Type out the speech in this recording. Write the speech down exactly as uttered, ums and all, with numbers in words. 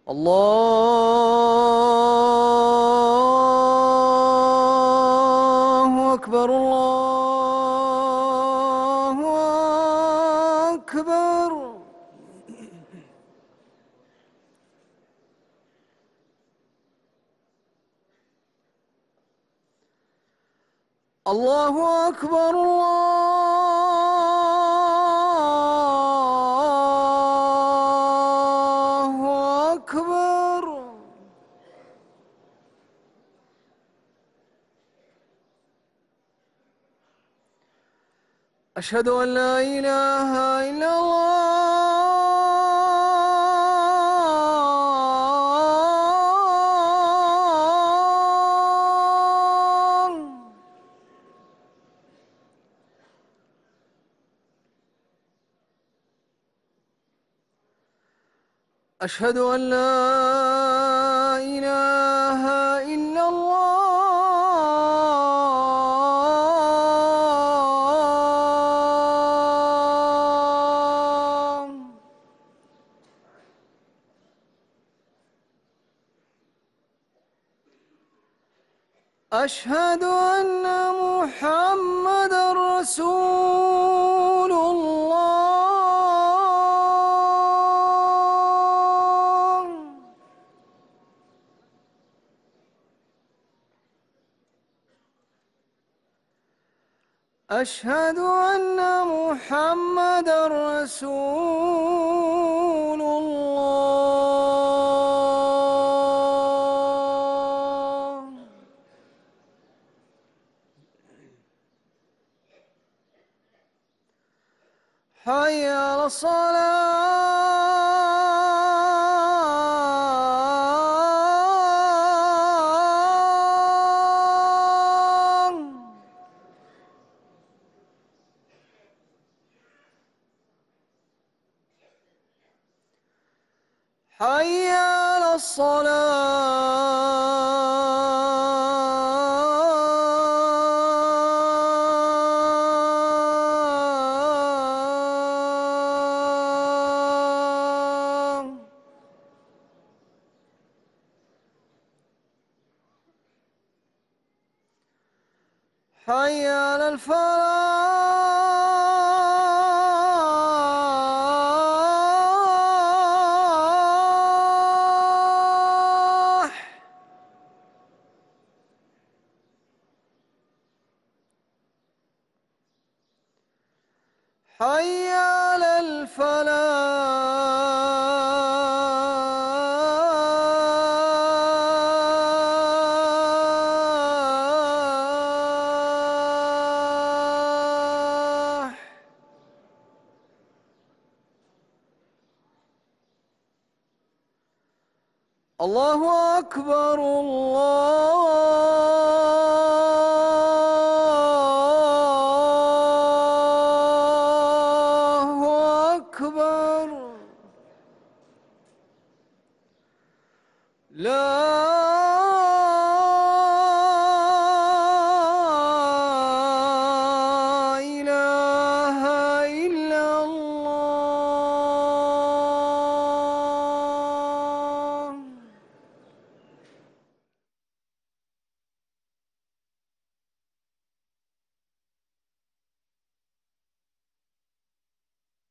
الله أكبر الله أكبر. الله أكبر الله أكبر. أشهد أن لا إله إلا الله. أشهد أن لا إله إلا الله. أشهد أن محمدًا رسول الله. أشهد أن محمدًا رسول الله. حي على الصلاة. حي على الصلاة. حي على الفلاح. حي على الفلاح. الله أكبر الله أكبر. لا